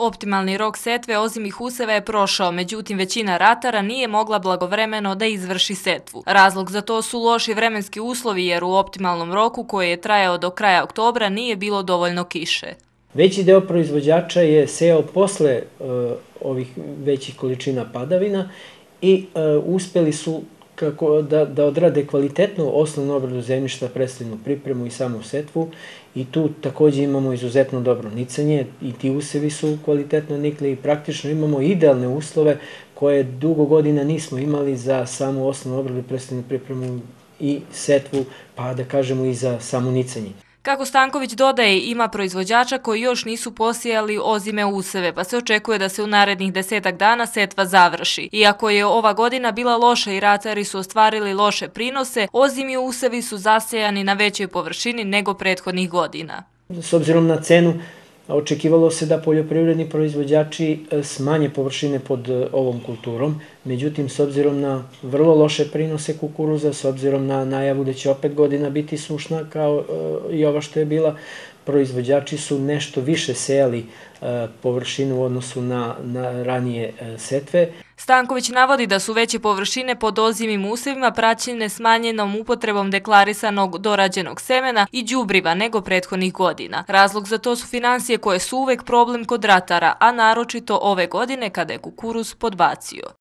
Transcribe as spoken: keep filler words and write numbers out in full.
Optimalni rok setve ozimih useva je prošao, međutim većina ratara nije mogla blagovremeno da izvrši setvu. Razlog za to su loši vremenski uslovi jer u optimalnom roku koji je trajao do kraja oktobra nije bilo dovoljno kiše. Veći deo proizvođača je sejao posle uh, ovih većih količina padavina i uh, uspeli su kako da, da odrade kvalitetnu osnovnu obradu zemljišta, predstavljenu pripremu i samu setvu, i tu takođe imamo izuzetno dobro nicanje i ti usevi su kvalitetno nikli i praktično imamo idealne uslove koje dugo godina nismo imali za samu osnovnu obradu, predstavljenu pripremu i setvu, pa da kažemo i za samo nicanje. Kako Stanković dodaje, ima proizvođača koji još nisu posijali ozime useve, pa se očekuje da se u narednih desetak dana setva završi. Iako je ova godina bila loša i ratari su ostvarili loše prinose, ozimi usevi su zasejani na većoj površini nego prethodnih godina. S obzirom na cenu, očekivalo se da poljoprivredni proizvođači smanje površine pod ovom kulturom, međutim, s obzirom na vrlo loše prinose kukuruza, s obzirom na najavu da će opet godina biti sušna kao i ova što je bila, proizvođači su nešto više sejali površinu u odnosu na, na ranije setve. Stanković navodi da su veće površine pod ozimim usevima praćene smanjenom upotrebom deklarisanog dorađenog semena i đubriva nego prethodnih godina. Razlog za to su finansije koje su uvek problem kod ratara, a naročito ove godine kada je kukuruz podbacio.